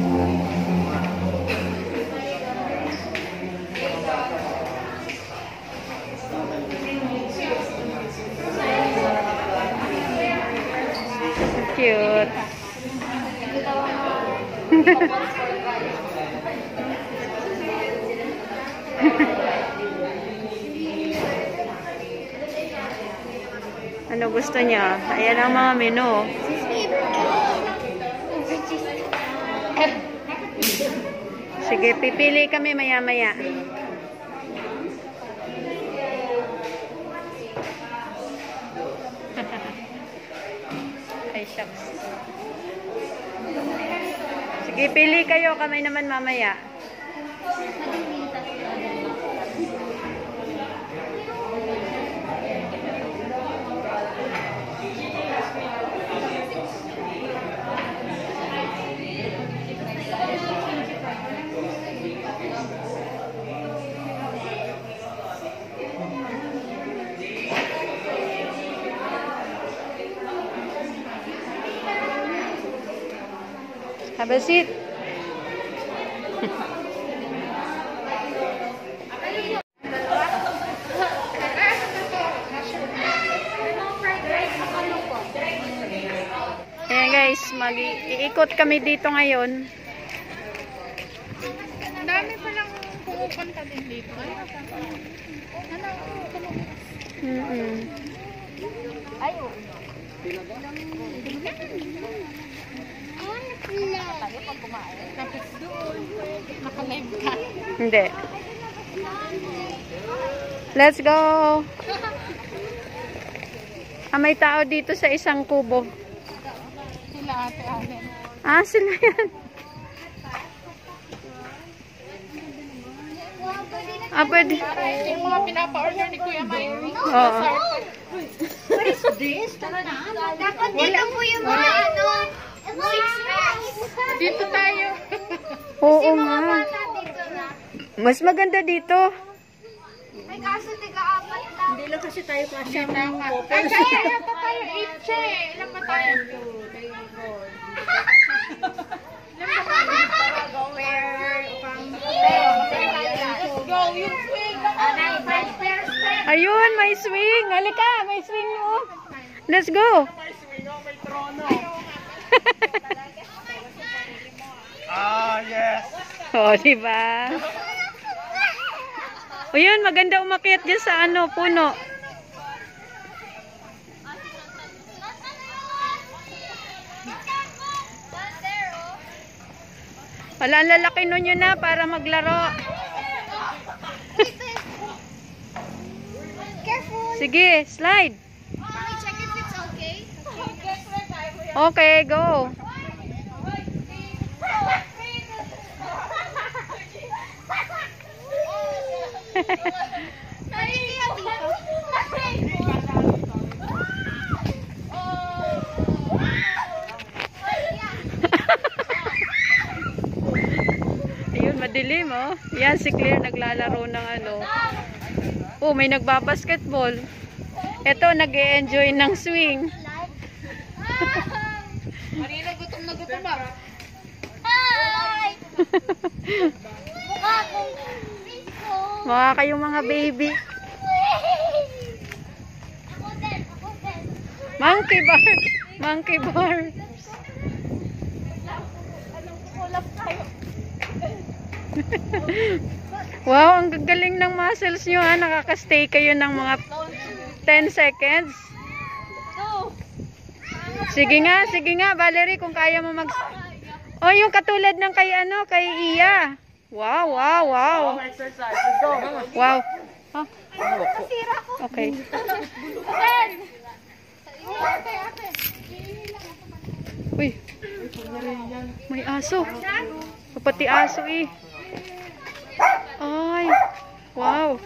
Cute. Ano gusto niya? Ayan ang mga menu. Sige, pipili kami maya-maya. Ay, shucks. Sige, pili kayo. Kami naman mamaya. Have a seat. Ayan guys, mag-iikot kami dito ngayon. Ang dami palang pumupunta din dito. Ay, tayo pag kumain. Tapos doon, naka-live ka. Hindi. Let's go! May tao dito sa isang kubo. Sila ate Allen. Sila yan. Pwede. Yung mga pinapa-order ni Kuya Mike. Oo. What is this? Dapat dito po yung mga Dito tayo. Oo nga. Mas maganda dito. Ay, kaso tiga-apat lang. Hindi lang kasi tayo kasya ng Ay, kaya yata tayo 8 eh. Ilan ba tayo? Let's go. Yung swing. Ayun, may swing. Halika, may swing mo. Let's go. May swing. May trono. Yes. Diba? O yun, maganda umakyat dyan sa puno. Wala, ang lalaki nun yun na para maglaro. Sige, slide. Can we check if it's okay? Okay, go. Ayun, madilim oh. Yan si Claire naglalaro ng may nagbabasketball. Ito, nag-e-enjoy ng swing. Marina, gutom na gutom ba? Hi! Mga kayong mga baby. Monkey bar. Monkey bar. Wow, ang gagaling ng muscles nyo ha. Nakaka-stay kayo ng mga 10 seconds. Sige nga, Valerie, kung kaya mo mag... yung katulad ng kay Iya. Wow. Exercise. Let's go. Wow. Okay. Uy. May aso. Pati aso eh. Ay. Wow.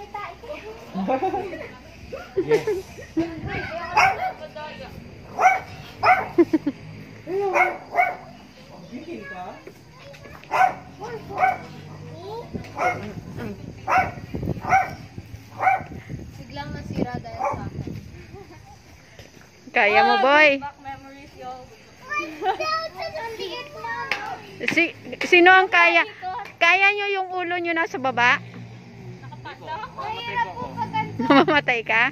Biglang nasira dahil sa akin. Kaya mo, boy. Sino ang kaya? Kaya nyo yung ulo nyo nasa baba? Mamamatay ka?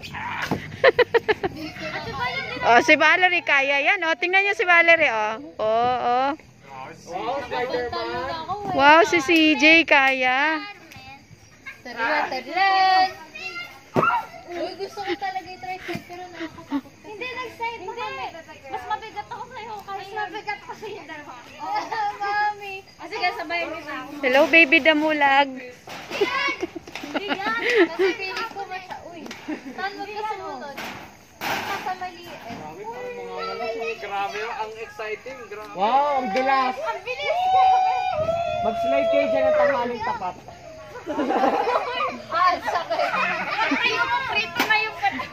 Oh, si Valerie kaya yan. Oh, tingnan niyo si Valerie, oh. Oh, oh. Wow, si CJ kaya. Tadlan! Uy, gusto ko talaga i-try side pero nakakatakot. Hindi, nag-side mo kami. Mas mabigat ako sa'yo. Mas mabigat ako sa'yo dalawa. Oh, mami. Sige, sabayan niyo na ako. Hello, baby damulag. Hindi yan. Kasi piling ko masya. Uy, saan mo ka sumunod? Nasa maliit. Grabe, ang exciting. Grabe. Wow, ang bilas. Ang bilis! Mag-slide kayo dyan ng tanghaling tapat. Ah, sakit. Tayo mo, prito na yung pato.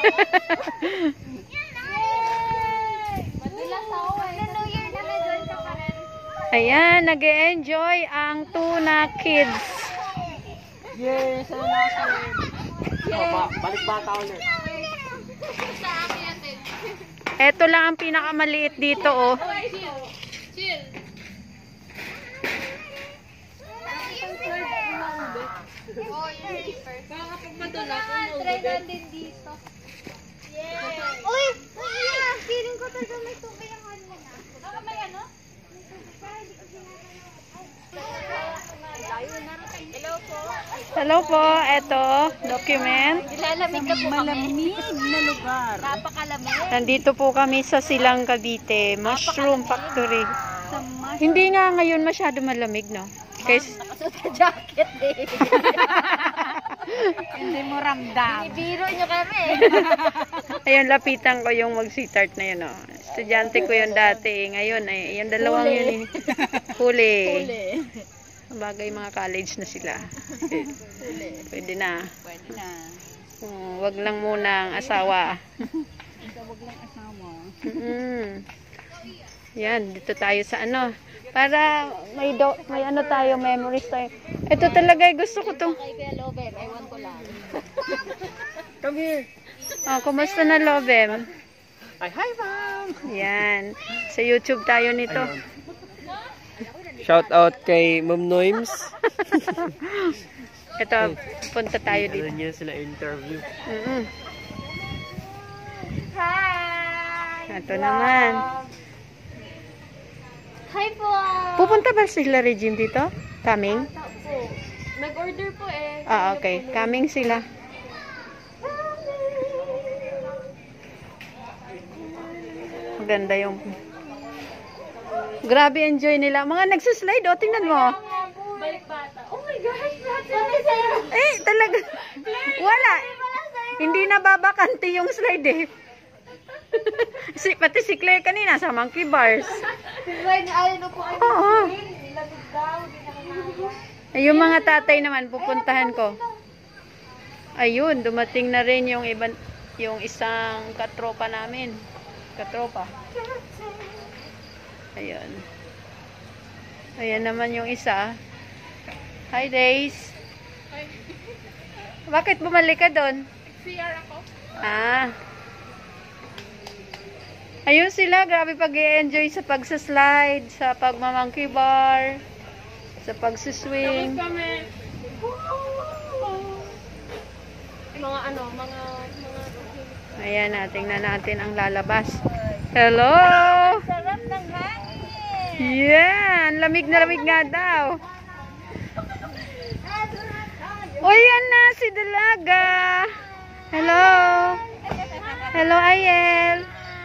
Yay! Madalas ako eh. New Year na doon ka pa rin. Ayan, nag-e-enjoy ang Tuna Kids. Yes, ano natin. Balik bata ulit. Sa akin natin. Ito lang ang pinakamaliit dito, oh. Chill. Oh, yung zipper. Baka kapag madala, try natin dito. Yeah. Uy! Uy! Feeling ko talaga may tubig ang ano na. Baka may ano? Hello po. Hello po, eto, document. Nilalamig na po kami. Malamig na lugar. Napakalamig. Nandito po kami sa Silang Cavite, Mushroom Factory. Hindi nga ngayon masyado malamig, no? Kasi Nakasuot na jacket eh. Hindi mo ramdam. Binibiro nyo kami. ayun, lapitan ko yung mag-start na yun, no? Estudyante ko yun dati, ngayon, ay, yung dalawang yun, huli. Bagay mga college na sila. Pwede na. Pwede na. Wag lang muna ang asawa. Wag lang asawa. Yan, dito tayo sa ano. Para may ano tayo, memories tayo. Ito talaga, gusto ko tong. Kay Kuya Loben, ewan ko lang. Come here. Oh, kumusta na, Lobem? Ay, hi, ma'am. Yan. Sa YouTube tayo nito. Shout out kay Ma'am Noims. Ito, punta tayo dito. Ano niya sila interview. Hi! Ito naman. Hi po! Pupunta ba sila Regine dito? Coming? Nag-order po eh. Ah, okay. Coming sila. Maganda yung... Grabe, enjoy nila. Mga nagsislide, oh, tingnan mo. Balik bata. Oh my gosh! Eh, talaga. Wala. Hindi na babakante yung slide eh. Pati si Claire kanina sa monkey bars. Oo. Ay, yung mga tatay naman, pupuntahan ko. Ayun, dumating na rin yung isang katropa namin. Katropa. Ayun. Ayan naman yung isa. Hi, Days. Bakit bumalik ka doon? CR ako. Ah. Ayun sila, grabe pag-i-enjoy sa pagsaslide, sa pagmamonkey bar, sa pagsiswing. Kami. Ayan, tingnan natin ang lalabas. Hello! Sarap ng hangin. Yan! Lamig na lamig nga daw. O, yan na si Dalaga. Hello! Hello, Ayel.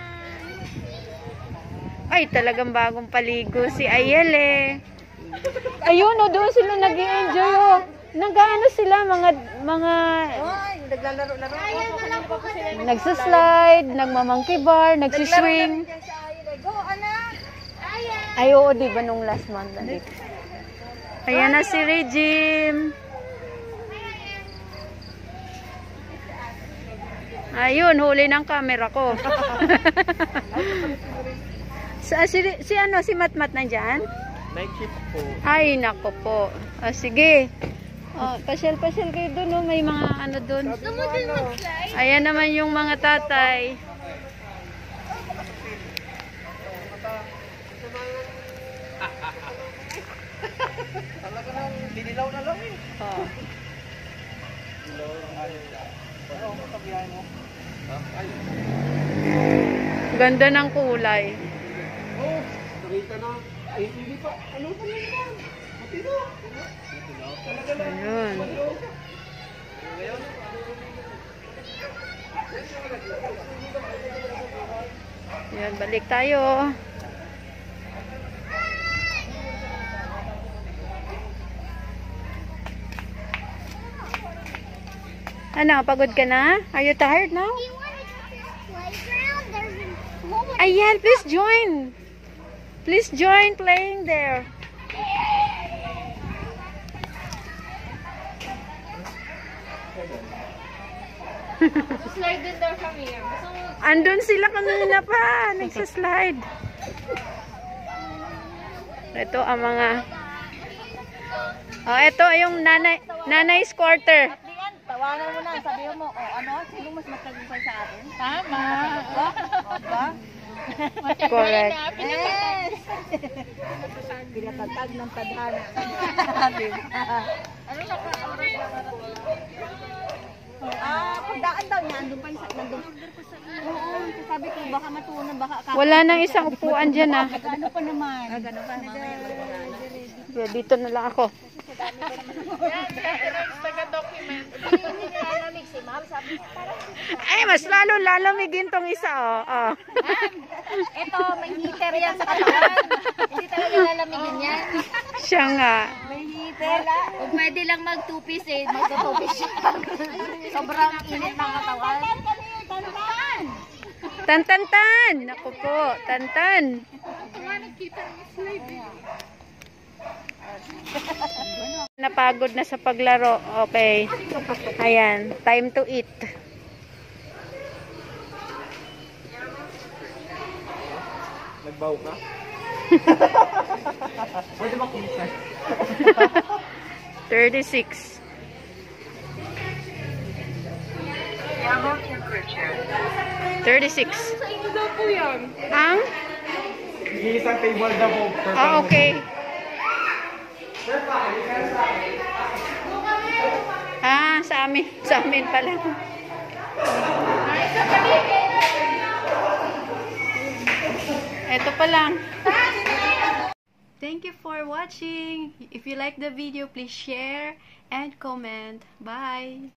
Ay, talagang bagong paligo si Ayel eh. Ayun, o, doon sila nag-i-enjoy, o. Nag-ano sila, mga Naglalaro-laro. nagsaslide, nagmamonkey bar, nagsiswing. Go, anak! Ay, oo, di ba nung last month? Ayan na si Regine. Ayun, huli ng camera ko. si Matmat nandyan? Night shift po. Ay, nako po. Sige. Pasyal-pasyal kayo doon, oh. May mga ano doon. Ayan naman yung mga tatay. Dilaw na lang eh. Oh. Dilaw ang alis ka. Ano ang matabihan mo? Ay. Ganda ng kulay. Oh, nakita na. Ay, hindi pa. Ano pa lang yan? Matino. Talaga lang. Ayun. Yan, balik tayo. Ano, pagod ka na? Are you tired now? Ayan, please join. Please join playing there. Slide din daw kami. Gusto mo Andun sila kanina pa. Nagsaslide. Ito ang mga... Oh, ito yung nanay's quarter. tawanan mo na, sabi mo, oh, ano, sino mas matagumpay sa atin? Tama. Ba? Correct. Pinatatag ng tadhana. Ano na pa? Pagdaan daw niya, andun pa yung nandun. Oo, sabi ko, baka matunan, baka kakak. Wala nang isang upuan dyan ah. Ano pa naman? Ano pa naman? Yeah, dito na lang ako. Taga-document. Ay, mas lalo lalamigin tong isa oh. Oh. Ito, may heater yan sa katawan. Hindi talaga lalamigin yan. Siya nga. May heater. Kung pwede lang mag-two-piece eh, mag-two-piece siya. Sobrang init ng katawan. Tantan! Tan-tan-tan! Naku po, tantan. Napagod na sa paglaro. Okay. Ayan, time to eat. Nagbaw ka? Pwede ba kumisa? 36. 36. Sa inyo daw po yan. Ang? Isang table daw po. Per Ah, okay. Ah, sa amin. Sa amin pala. Ito pa lang. Thank you for watching. If you like the video, please share and comment. Bye.